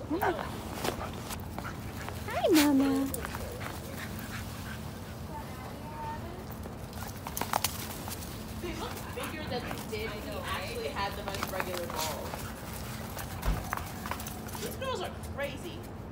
Hi, Mama. They look bigger than they did when he actually had them as regular balls. These girls are crazy.